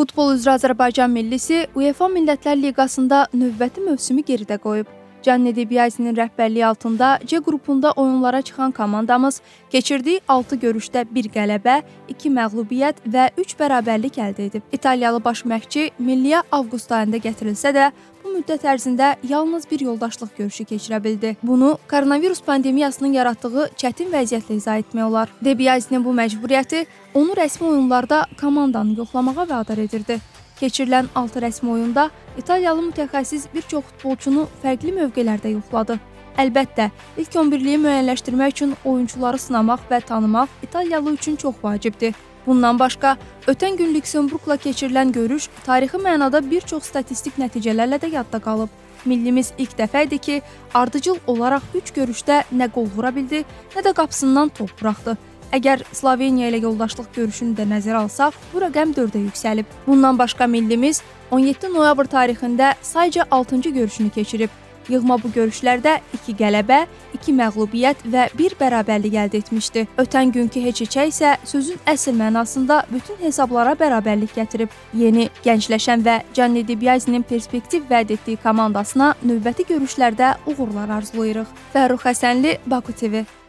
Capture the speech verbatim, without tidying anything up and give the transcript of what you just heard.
Futbol üzrə Azərbaycan millisi UEFA Millətlər Liqasında növbəti mövsümü geridə qoyub. Gianni Di Biase'nin rəhbərliyi altında C qrupunda oyunlara çıxan komandamız keçirdiyi altı görüşdə bir qələbə, iki məğlubiyyət və üç bərabərlik əldə edib. İtaliyalı baş məşqçi milliyə avqust ayında gətirilsə də, bu müddət ərzində yalnız bir yoldaşlıq görüşü keçirə bildi. Bunu koronavirus pandemiyasının yaratdığı çətin vəziyyətlə izah etmək olar. Di Biase'nin bu məcburiyyəti onu rəsmi oyunlarda komandanı yoxlamağa vadar edirdi. Keçirilən altı rəsmi oyunda İtaliyalı mütəxəssis bir çox futbolçunu fərqli mövqelərdə yoxladı. Əlbəttə, ilk on birliyi müəyyənləşdirmək üçün oyunçuları sınamaq və tanımaq İtaliyalı üçün çox vacibdir. Bundan başqa, ötən gün Lüksemburqla keçirilən görüş tarixi mənada bir çox statistik nəticələrlə də yadda qalıb. Millimiz ilk dəfə idi ki, ardıcıl olaraq üç görüşdə nə qol vura bildi, nə də qapısından top buraxdı. Əgər Sloveniya ilə yoldaşlıq görüşünü də nəzərə alsaq, bu rəqəm dördə yüksəlib. Bundan başqa millimiz on yeddi noyabr tarixində sayca altıncı görüşünü keçirib. Yığma bu görüşlərdə iki qələbə, iki məğlubiyyət və bir bərabərlik əldə etmişdi. Ötən günkü heç-heçə isə sözün əsl mənasında bütün hesablara bərabərlik gətirib. Yeni, gəncləşən və Gianni Di Biase'nin perspektiv vəd etdiyi komandasına növbəti görüşlərdə uğurlar arzulayırıq. Fərrux Həsənli, Baku T V.